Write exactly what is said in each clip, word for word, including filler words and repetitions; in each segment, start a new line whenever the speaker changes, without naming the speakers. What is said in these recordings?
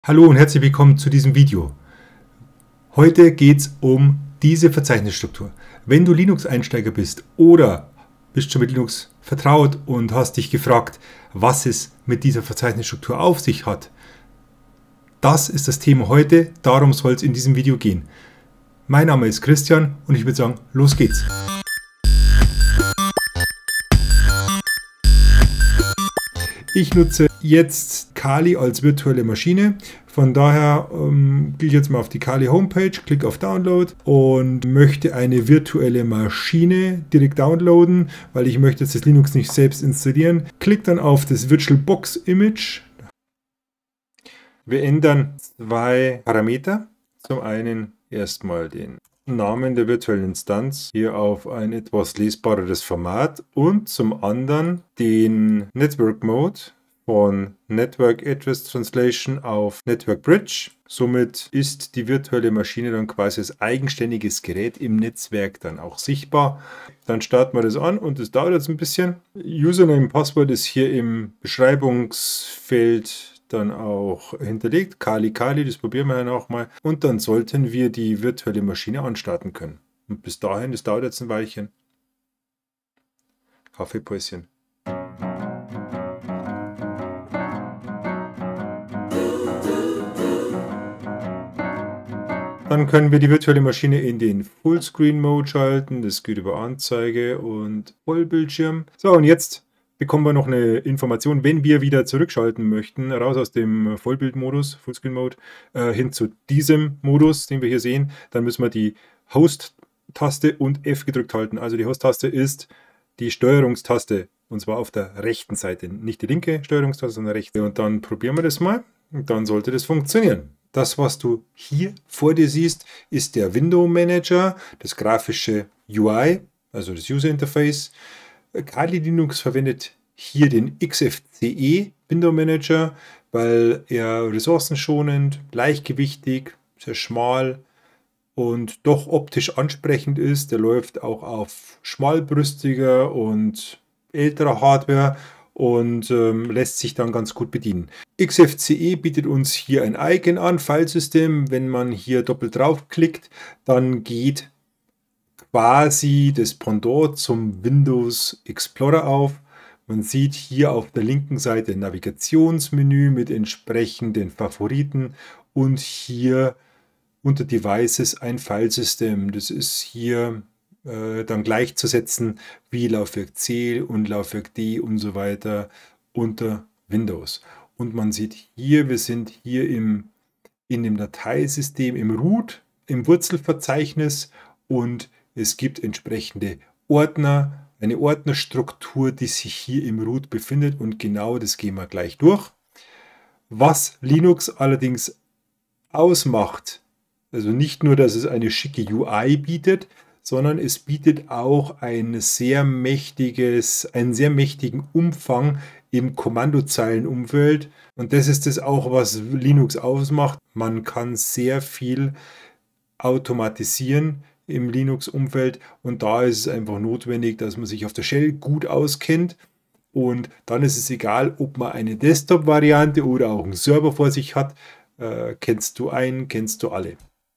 Hallo und herzlich willkommen zu diesem Video. Heute geht es um diese Verzeichnisstruktur. Wenn du Linux-Einsteiger bist oder bist schon mit Linux vertraut und hast dich gefragt, was es mit dieser Verzeichnisstruktur auf sich hat, das ist das Thema heute, darum soll es in diesem Video gehen. Mein Name ist Christian und ich würde sagen, los geht's. Ich nutze jetzt Kali als virtuelle Maschine. Von daher ähm, gehe ich jetzt mal auf die Kali Homepage, klicke auf Download und möchte eine virtuelle Maschine direkt downloaden, weil ich möchte jetzt das Linux nicht selbst installieren. Klicke dann auf das VirtualBox Image. Wir ändern zwei Parameter. Zum einen erstmal den Namen der virtuellen Instanz hier auf ein etwas lesbareres Format und zum anderen den Network Mode von Network Address Translation auf Network Bridge. Somit ist die virtuelle Maschine dann quasi als eigenständiges Gerät im Netzwerk dann auch sichtbar. Dann starten wir das an und es dauert jetzt ein bisschen. Username und Passwort ist hier im Beschreibungsfeld dann auch hinterlegt. Kali Kali, das probieren wir ja noch mal. Und dann sollten wir die virtuelle Maschine anstarten können. Und bis dahin, das dauert jetzt ein Weilchen. Kaffeepäuschen. Dann können wir die virtuelle Maschine in den Fullscreen-Mode schalten. Das geht über Anzeige und Vollbildschirm. So, und jetzt bekommen wir noch eine Information, wenn wir wieder zurückschalten möchten, raus aus dem Vollbildmodus, Fullscreen-Mode, äh, hin zu diesem Modus, den wir hier sehen. Dann müssen wir die Host-Taste und F gedrückt halten. Also die Host-Taste ist die Steuerungstaste, und zwar auf der rechten Seite. Nicht die linke Steuerungstaste, sondern rechte. Und dann probieren wir das mal. Und dann sollte das funktionieren. Das, was du hier vor dir siehst, ist der Window Manager, das grafische U I, also das User Interface. Kali Linux verwendet hier den X F C E Window Manager, weil er ressourcenschonend, leichtgewichtig, sehr schmal und doch optisch ansprechend ist. Der läuft auch auf schmalbrüstiger und älterer Hardware und ähm, lässt sich dann ganz gut bedienen. X F C E bietet uns hier ein Icon an, Filesystem. Wenn man hier doppelt draufklickt, dann geht quasi das Pendant zum Windows Explorer auf. Man sieht hier auf der linken Seite ein Navigationsmenü mit entsprechenden Favoriten und hier unter Devices ein Filesystem. Das ist hier äh, dann gleichzusetzen wie Laufwerk C und Laufwerk D und so weiter unter Windows. Und man sieht hier, wir sind hier im, in dem Dateisystem im Root, im Wurzelverzeichnis und es gibt entsprechende Ordner, eine Ordnerstruktur, die sich hier im Root befindet und genau das gehen wir gleich durch. Was Linux allerdings ausmacht, also nicht nur, dass es eine schicke U I bietet, sondern es bietet auch ein sehr mächtiges, einen sehr mächtigen Umfang im Kommandozeilenumfeld. Und das ist es auch, was Linux ausmacht. Man kann sehr viel automatisieren im Linux-Umfeld und da ist es einfach notwendig, dass man sich auf der Shell gut auskennt und dann ist es egal, ob man eine Desktop-Variante oder auch einen Server vor sich hat. Äh, kennst du einen, kennst du alle.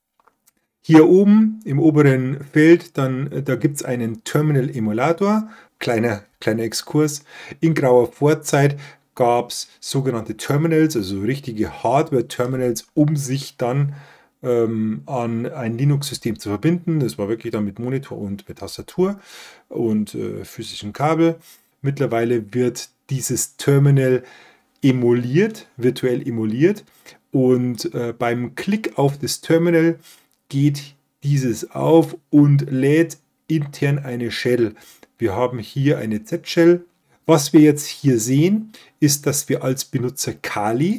Hier oben im oberen Feld, dann, da gibt es einen Terminal-Emulator, kleiner, kleiner Exkurs. In grauer Vorzeit gab es sogenannte Terminals, also richtige Hardware-Terminals, um sich dann ähm, an ein Linux-System zu verbinden. Das war wirklich dann mit Monitor und mit Tastatur und äh, physischen Kabel. Mittlerweile wird dieses Terminal emuliert, virtuell emuliert und äh, beim Klick auf das Terminal geht dieses auf und lädt intern eine Shell. Wir haben hier eine Z-Shell. Was wir jetzt hier sehen, ist, dass wir als Benutzer Kali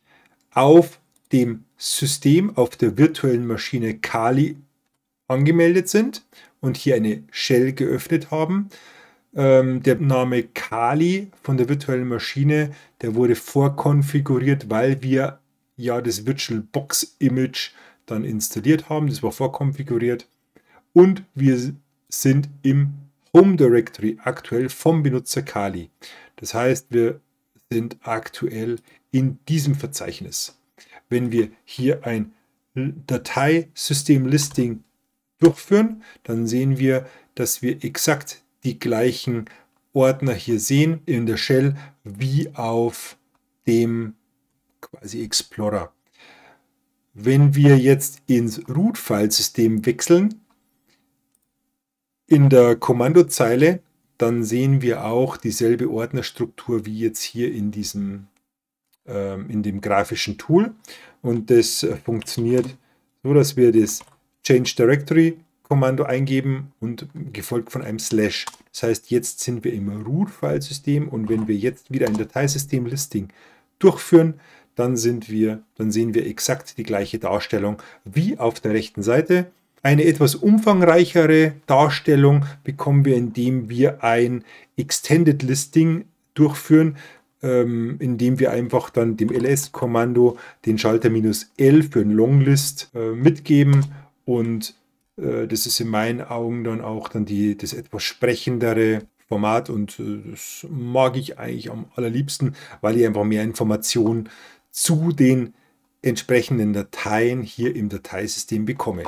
auf dem System, auf der virtuellen Maschine Kali angemeldet sind und hier eine Shell geöffnet haben. Ähm, der Name Kali von der virtuellen Maschine, der wurde vorkonfiguriert, weil wir ja das VirtualBox Image dann installiert haben. Das war vorkonfiguriert und wir sind im Home Directory aktuell vom Benutzer Kali. Das heißt, wir sind aktuell in diesem Verzeichnis. wenn wir hier ein Dateisystem-Listing durchführen, dann sehen wir, dass wir exakt die gleichen Ordner hier sehen in der Shell wie auf dem quasi Explorer. Wenn wir jetzt ins Root-File-System wechseln, in der Kommandozeile, dann sehen wir auch dieselbe Ordnerstruktur wie jetzt hier in diesem ähm, in dem grafischen Tool. Und das äh, funktioniert so, dass wir das Change Directory Kommando eingeben und gefolgt von einem Slash. Das heißt, jetzt sind wir im Root-File-System und wenn wir jetzt wieder ein Dateisystem-Listing durchführen, dann sind wir, dann sehen wir exakt die gleiche Darstellung wie auf der rechten Seite. Eine etwas umfangreichere Darstellung bekommen wir, indem wir ein Extended Listing durchführen, ähm, indem wir einfach dann dem L S-Kommando den Schalter minus L für ein Longlist äh, mitgeben und äh, das ist in meinen Augen dann auch dann die, das etwas sprechendere Format und äh, das mag ich eigentlich am allerliebsten, weil ich einfach mehr Informationen zu den entsprechenden Dateien hier im Dateisystem bekomme.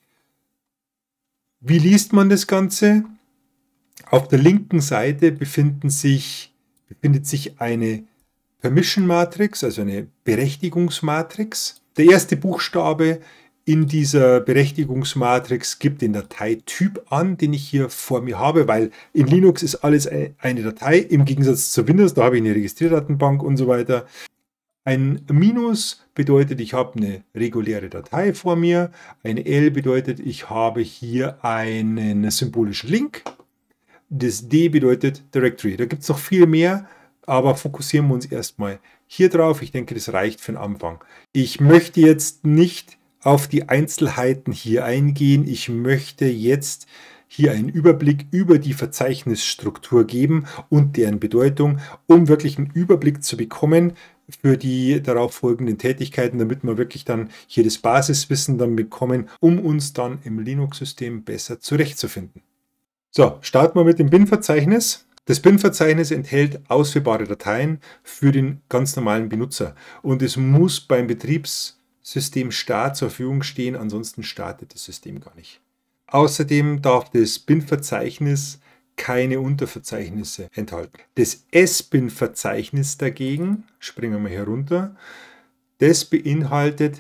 Wie liest man das Ganze? Auf der linken Seite befinden sich, befindet sich eine Permission Matrix, also eine Berechtigungsmatrix. Der erste Buchstabe in dieser Berechtigungsmatrix gibt den Dateityp an, den ich hier vor mir habe, weil in Linux ist alles eine Datei, im Gegensatz zu Windows, da habe ich eine Registrierdatenbank und so weiter. Ein Minus bedeutet, ich habe eine reguläre Datei vor mir. Ein L bedeutet, ich habe hier einen symbolischen Link. Das D bedeutet Directory. Da gibt es noch viel mehr, aber fokussieren wir uns erstmal hier drauf. Ich denke, das reicht für den Anfang. Ich möchte jetzt nicht auf die Einzelheiten hier eingehen. Ich möchte jetzt hier einen Überblick über die Verzeichnisstruktur geben und deren Bedeutung, um wirklich einen Überblick zu bekommen für die darauf folgenden Tätigkeiten, damit wir wirklich dann hier das Basiswissen dann bekommen, um uns dann im Linux-System besser zurechtzufinden. So, starten wir mit dem Bin-Verzeichnis. Das Bin-Verzeichnis enthält ausführbare Dateien für den ganz normalen Benutzer und es muss beim Betriebssystemstart zur Verfügung stehen, ansonsten startet das System gar nicht. Außerdem darf das Bin-Verzeichnis keine Unterverzeichnisse enthalten. Das S Bin-Verzeichnis dagegen, springen wir mal hier runter, das beinhaltet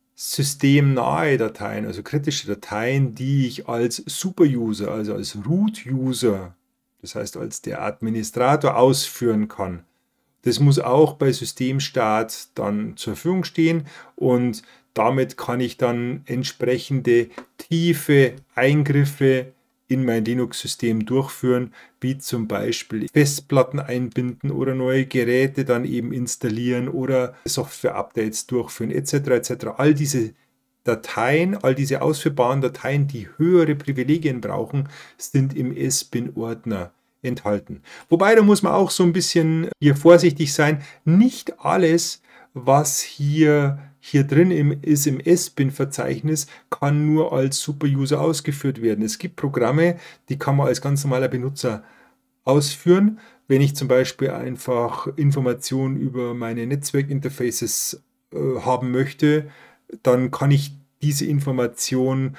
systemnahe Dateien, also kritische Dateien, die ich als Super-User, also als Root-User, das heißt als der Administrator ausführen kann. Das muss auch bei Systemstart dann zur Verfügung stehen und damit kann ich dann entsprechende tiefe Eingriffe in mein Linux-System durchführen, wie zum Beispiel Festplatten einbinden oder neue Geräte dann eben installieren oder Software-Updates durchführen et cetera et cetera. All diese Dateien, all diese ausführbaren Dateien, die höhere Privilegien brauchen, sind im S Bin-Ordner enthalten. Wobei, da muss man auch so ein bisschen hier vorsichtig sein. Nicht alles, was hier hier drin im, ist im S Bin-Verzeichnis, kann nur als Super-User ausgeführt werden. Es gibt Programme, die kann man als ganz normaler Benutzer ausführen. Wenn ich zum Beispiel einfach Informationen über meine Netzwerkinterfaces äh, haben möchte, dann kann ich diese Information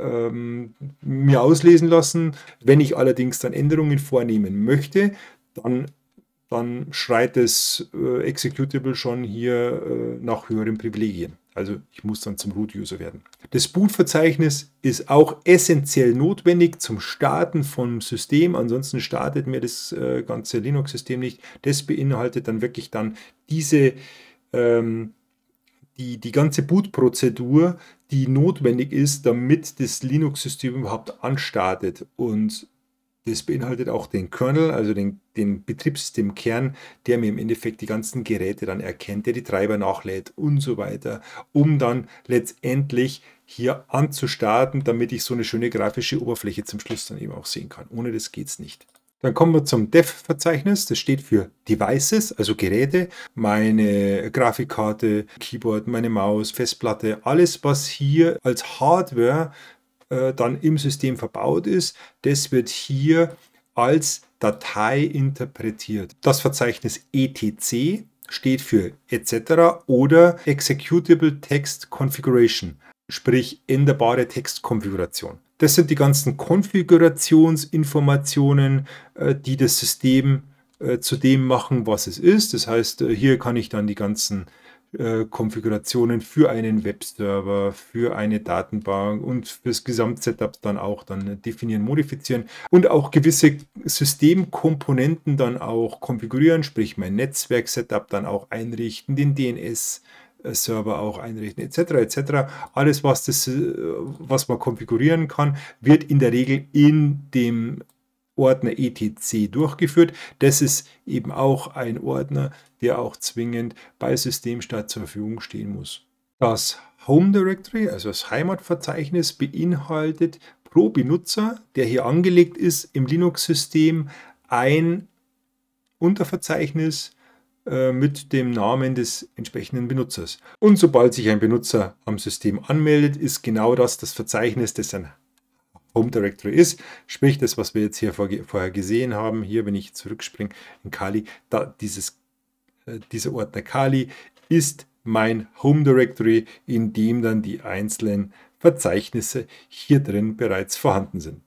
ähm, mir auslesen lassen. Wenn ich allerdings dann Änderungen vornehmen möchte, dann dann schreit das äh, Executable schon hier äh, nach höheren Privilegien. Also ich muss dann zum Root-User werden. Das Boot-Verzeichnis ist auch essentiell notwendig zum Starten vom System. Ansonsten startet mir das äh, ganze Linux-System nicht. Das beinhaltet dann wirklich dann diese, ähm, die, die ganze Boot-Prozedur, die notwendig ist, damit das Linux-System überhaupt anstartet. Und das beinhaltet auch den Kernel, also den, den Betriebssystemkern, der mir im Endeffekt die ganzen Geräte dann erkennt, der die Treiber nachlädt und so weiter, um dann letztendlich hier anzustarten, damit ich so eine schöne grafische Oberfläche zum Schluss dann eben auch sehen kann. Ohne das geht es nicht. Dann kommen wir zum Dev-Verzeichnis. Das steht für Devices, also Geräte, meine Grafikkarte, Keyboard, meine Maus, Festplatte, alles, was hier als Hardware dann im System verbaut ist, das wird hier als Datei interpretiert. Das Verzeichnis et cetera steht für et cetera oder Executable Text Configuration, sprich änderbare Textkonfiguration. Das sind die ganzen Konfigurationsinformationen, die das System zu dem machen, was es ist. Das heißt, hier kann ich dann die ganzen Konfigurationen für einen Webserver, für eine Datenbank und fürs Gesamtsetup dann auch dann definieren, modifizieren und auch gewisse Systemkomponenten dann auch konfigurieren, sprich mein Netzwerk-Setup dann auch einrichten, den D N S-Server auch einrichten, et cetera et cetera. Alles, was, das, was man konfigurieren kann, wird in der Regel in dem Ordner et cetera durchgeführt. Das ist eben auch ein Ordner, der auch zwingend bei Systemstart zur Verfügung stehen muss. Das Home Directory, also das Heimatverzeichnis, beinhaltet pro Benutzer, der hier angelegt ist im Linux-System, ein Unterverzeichnis äh, mit dem Namen des entsprechenden Benutzers. Und sobald sich ein Benutzer am System anmeldet, ist genau das das Verzeichnis, das ein Home Directory ist, sprich das, was wir jetzt hier vor, vorher gesehen haben, hier, wenn ich zurückspringe in Kali, da dieses, äh, dieser Ordner Kali ist mein Home Directory, in dem dann die einzelnen Verzeichnisse hier drin bereits vorhanden sind.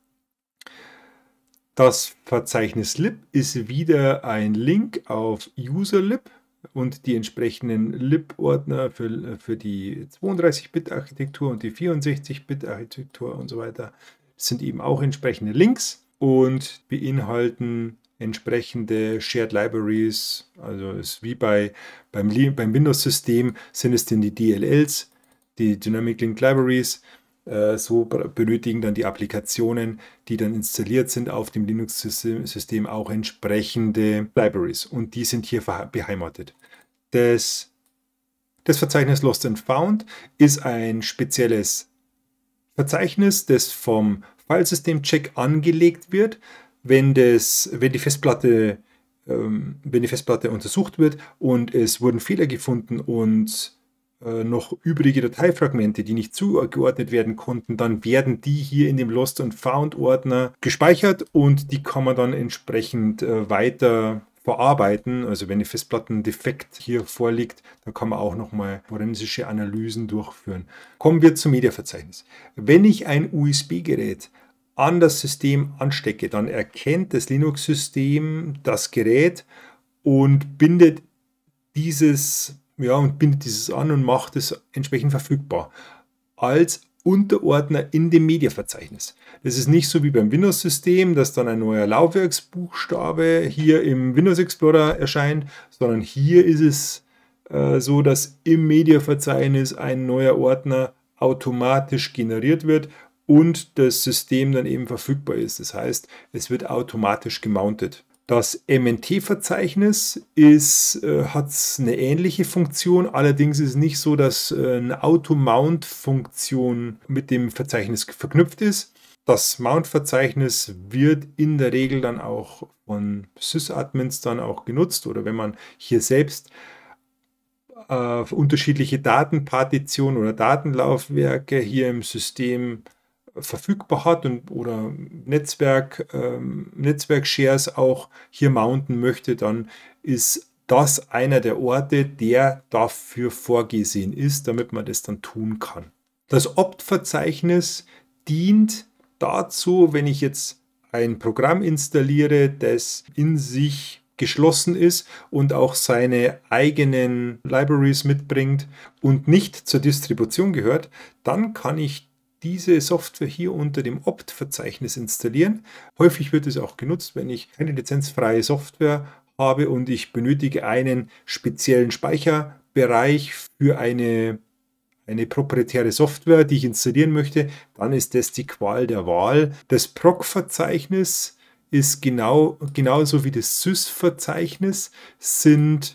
Das Verzeichnis lib ist wieder ein Link auf userlib und die entsprechenden lib-Ordner für, für die zweiunddreißig-Bit-Architektur und die vierundsechzig-Bit-Architektur und so weiter sind eben auch entsprechende Links und beinhalten entsprechende Shared Libraries. Also ist wie bei, beim, beim Windows-System sind es denn die D L Ls, die Dynamic Link Libraries. Äh, so benötigen dann die Applikationen, die dann installiert sind auf dem Linux-System, auch entsprechende Libraries. Und die sind hier beheimatet. Das, das Verzeichnis Lost and Found ist ein spezielles Verzeichnis, das vom Filesystem-Check angelegt wird, wenn, das, wenn, die Festplatte, ähm, wenn die Festplatte untersucht wird und es wurden Fehler gefunden und äh, noch übrige Dateifragmente, die nicht zugeordnet werden konnten, dann werden die hier in dem Lost and Found Ordner gespeichert und die kann man dann entsprechend äh, weiter verarbeiten. Also wenn ein Festplattendefekt hier vorliegt, dann kann man auch nochmal forensische Analysen durchführen. Kommen wir zum Mediaverzeichnis. Wenn ich ein U S B-Gerät an das System anstecke, dann erkennt das Linux-System das Gerät und bindet dieses, ja, und bindet dieses an und macht es entsprechend verfügbar als Unterordner in dem Mediaverzeichnis. Das ist nicht so wie beim Windows-System, dass dann ein neuer Laufwerksbuchstabe hier im Windows Explorer erscheint, sondern hier ist es äh, so, dass im Mediaverzeichnis ein neuer Ordner automatisch generiert wird und das System dann eben verfügbar ist. Das heißt, es wird automatisch gemountet. Das M N T-Verzeichnis ist, äh, hat eine ähnliche Funktion, allerdings ist es nicht so, dass äh, eine Auto-Mount-Funktion mit dem Verzeichnis verknüpft ist. Das Mount-Verzeichnis wird in der Regel dann auch von Sysadmins dann auch genutzt oder wenn man hier selbst äh, unterschiedliche Datenpartitionen oder Datenlaufwerke hier im System verfügbar hat und oder Netzwerk, ähm, Netzwerk-Shares auch hier mounten möchte, dann ist das einer der Orte, der dafür vorgesehen ist, damit man das dann tun kann. Das Opt-Verzeichnis dient dazu, wenn ich jetzt ein Programm installiere, das in sich geschlossen ist und auch seine eigenen Libraries mitbringt und nicht zur Distribution gehört, dann kann ich diese Software hier unter dem Opt-Verzeichnis installieren. Häufig wird es auch genutzt, wenn ich keine lizenzfreie Software habe und ich benötige einen speziellen Speicherbereich für eine, eine proprietäre Software, die ich installieren möchte, dann ist das die Qual der Wahl. Das Proc-Verzeichnis ist genau, genauso wie das Sys-Verzeichnis, sind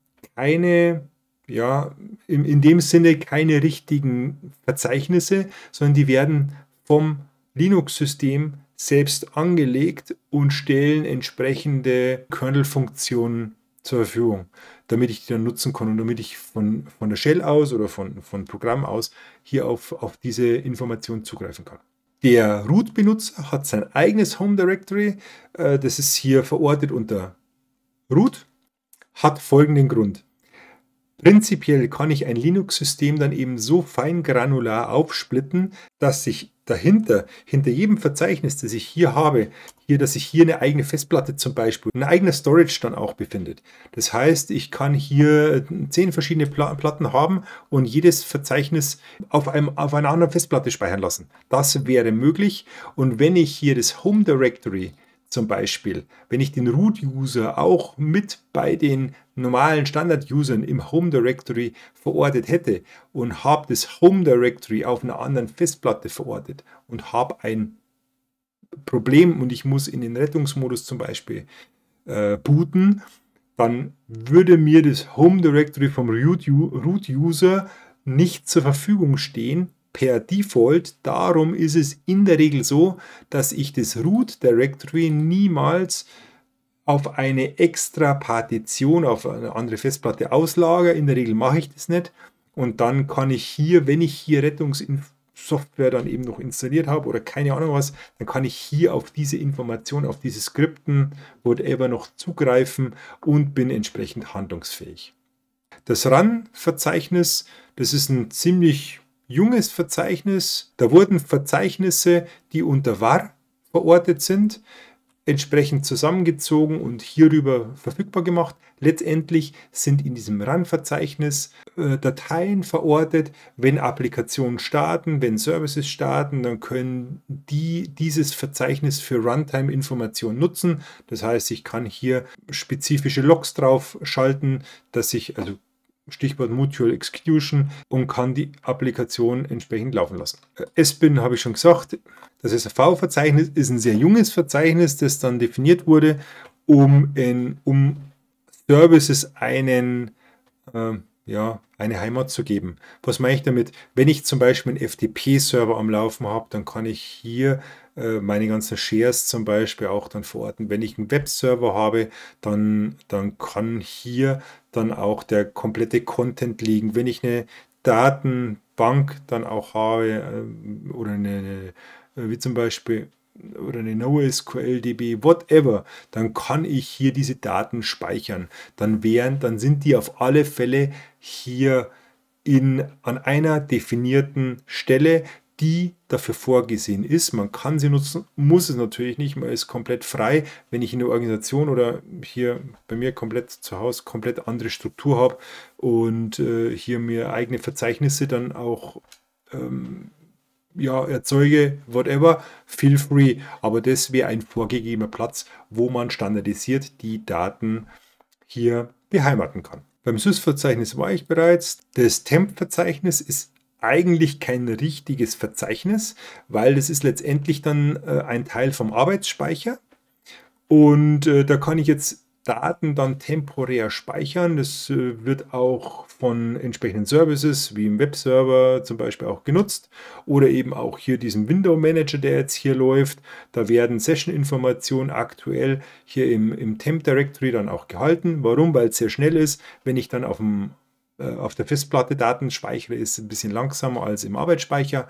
keine ja, in, in dem Sinne keine richtigen Verzeichnisse, sondern die werden vom Linux-System selbst angelegt und stellen entsprechende Kernel-Funktionen zur Verfügung, damit ich die dann nutzen kann und damit ich von, von der Shell aus oder von, von Programm aus hier auf, auf diese Information zugreifen kann. Der Root-Benutzer hat sein eigenes Home Directory, äh, das ist hier verortet unter Root. Hat folgenden Grund. Prinzipiell kann ich ein Linux-System dann eben so feingranular aufsplitten, dass sich dahinter, hinter jedem Verzeichnis, das ich hier habe, hier, dass sich hier eine eigene Festplatte zum Beispiel, ein eigener Storage dann auch befindet. Das heißt, ich kann hier zehn verschiedene Platten haben und jedes Verzeichnis auf, einem, auf einer anderen Festplatte speichern lassen. Das wäre möglich. Und wenn ich hier das Home Directory zum Beispiel, wenn ich den Root-User auch mit bei den normalen Standard-Usern im Home Directory verortet hätte und habe das Home Directory auf einer anderen Festplatte verortet und habe ein Problem und ich muss in den Rettungsmodus zum Beispiel äh, booten, dann würde mir das Home Directory vom Root-User nicht zur Verfügung stehen, per Default. Darum ist es in der Regel so, dass ich das Root Directory niemals auf eine extra Partition, auf eine andere Festplatte auslagere. In der Regel mache ich das nicht. Und dann kann ich hier, wenn ich hier Rettungssoftware dann eben noch installiert habe oder keine Ahnung was, dann kann ich hier auf diese Information, auf diese Skripten, whatever noch zugreifen und bin entsprechend handlungsfähig. Das Run-Verzeichnis, das ist ein ziemlich junges Verzeichnis. Da wurden Verzeichnisse, die unter var verortet sind, entsprechend zusammengezogen und hierüber verfügbar gemacht. Letztendlich sind in diesem Run-Verzeichnis äh, Dateien verortet. Wenn Applikationen starten, wenn Services starten, dann können die dieses Verzeichnis für Runtime-Informationen nutzen. Das heißt, ich kann hier spezifische Logs drauf schalten, dass ich, also Stichwort Mutual Execution, und kann die Applikation entsprechend laufen lassen. S B I N habe ich schon gesagt, das S A V-Verzeichnis ist ein sehr junges Verzeichnis, das dann definiert wurde, um, in, um Services einen, äh, ja, eine Heimat zu geben. Was meine ich damit? Wenn ich zum Beispiel einen F T P-Server am Laufen habe, dann kann ich hier äh, meine ganzen Shares zum Beispiel auch dann verorten. Wenn ich einen Webserver habe, dann, dann kann hier dann auch der komplette Content liegen. Wenn ich eine Datenbank dann auch habe äh, oder eine, eine, wie zum Beispiel oder eine NoSQL-D B, whatever, dann kann ich hier diese Daten speichern. Dann, wären, dann sind die auf alle Fälle hier in, an einer definierten Stelle, die dafür vorgesehen ist. Man kann sie nutzen, muss es natürlich nicht, man ist komplett frei. Wenn ich in der Organisation oder hier bei mir komplett zu Hause komplett andere Struktur habe und äh, hier mir eigene Verzeichnisse dann auch ähm, ja, erzeuge, whatever, feel free. Aber das wäre ein vorgegebener Platz, wo man standardisiert die Daten hier beheimaten kann. Beim Sys-Verzeichnis war ich bereits. Das Temp-Verzeichnis ist eigentlich kein richtiges Verzeichnis, weil das ist letztendlich dann äh, ein Teil vom Arbeitsspeicher. Und äh, da kann ich jetzt Daten dann temporär speichern. Das äh, wird auch von entsprechenden Services wie im Webserver zum Beispiel auch genutzt oder eben auch hier diesen Window Manager, der jetzt hier läuft. Da werden Session-Informationen aktuell hier im, im Temp Directory dann auch gehalten. Warum? Weil es sehr schnell ist. Wenn ich dann auf, dem, äh, auf der Festplatte Daten speichere, ist es ein bisschen langsamer als im Arbeitsspeicher.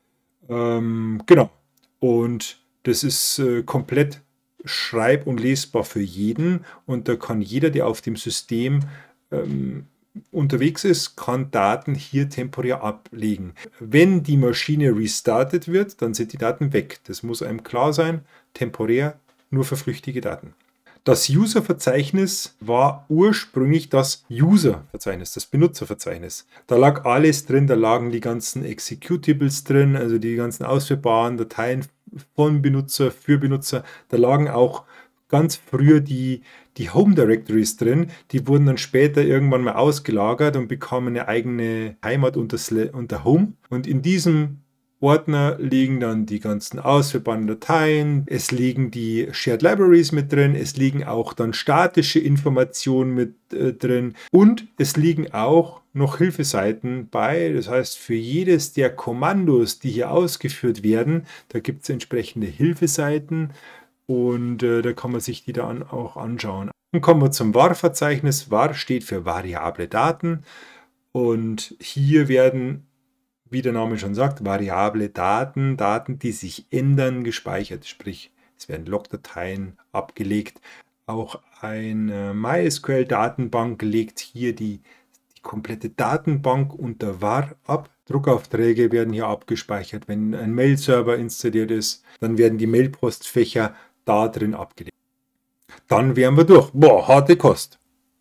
Ähm, genau. Und das ist äh, komplett schreib- und lesbar für jeden und da kann jeder, der auf dem System ähm, unterwegs ist, kann Daten hier temporär ablegen. Wenn die Maschine restartet wird, dann sind die Daten weg. Das muss einem klar sein, temporär nur für flüchtige Daten. Das User-Verzeichnis war ursprünglich das User-Verzeichnis, das Benutzerverzeichnis. Da lag alles drin, da lagen die ganzen Executables drin, also die ganzen ausführbaren Dateien von Benutzer für Benutzer. Da lagen auch ganz früher die, die Home Directories drin. Die wurden dann später irgendwann mal ausgelagert und bekamen eine eigene Heimat unter, unter Home. Und in diesem Ordner liegen dann die ganzen ausführbaren Dateien, es liegen die Shared Libraries mit drin, es liegen auch dann statische Informationen mit äh, drin und es liegen auch noch Hilfeseiten bei. Das heißt, für jedes der Kommandos, die hier ausgeführt werden, da gibt es entsprechende Hilfeseiten und äh, da kann man sich die dann auch anschauen. Dann kommen wir zum var-Verzeichnis. var steht für variable Daten und hier werden, wie der Name schon sagt, variable Daten, Daten, die sich ändern, gespeichert. Sprich, es werden Logdateien abgelegt. Auch eine MySQL-Datenbank legt hier die, die komplette Datenbank unter var ab. Druckaufträge werden hier abgespeichert. Wenn ein Mail-Server installiert ist, dann werden die Mailpostfächer da drin abgelegt. Dann wären wir durch. Boah, harte Kost.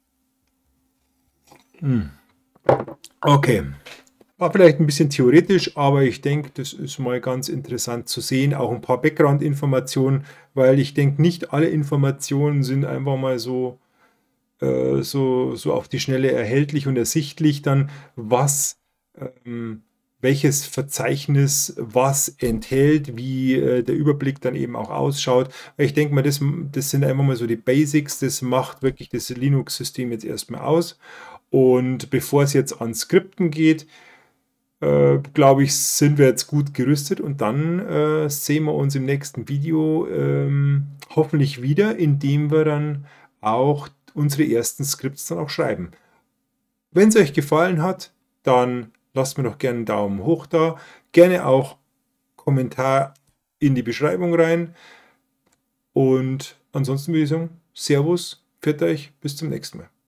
Hm. Okay. War vielleicht ein bisschen theoretisch, aber ich denke, das ist mal ganz interessant zu sehen. Auch ein paar Background-Informationen, weil ich denke, nicht alle Informationen sind einfach mal so, äh, so, so auf die Schnelle erhältlich und ersichtlich. Dann, was, ähm, welches Verzeichnis was enthält, wie äh, der Überblick dann eben auch ausschaut. Ich denke mal, das, das sind einfach mal so die Basics. Das macht wirklich das Linux-System jetzt erstmal aus. Und bevor es jetzt an Skripten geht, Äh, glaube ich, sind wir jetzt gut gerüstet und dann äh, sehen wir uns im nächsten Video ähm, hoffentlich wieder, indem wir dann auch unsere ersten Skripts dann auch schreiben. Wenn es euch gefallen hat, dann lasst mir doch gerne einen Daumen hoch da, gerne auch Kommentar in die Beschreibung rein und ansonsten würde ich sagen, Servus, pfiat euch, bis zum nächsten Mal.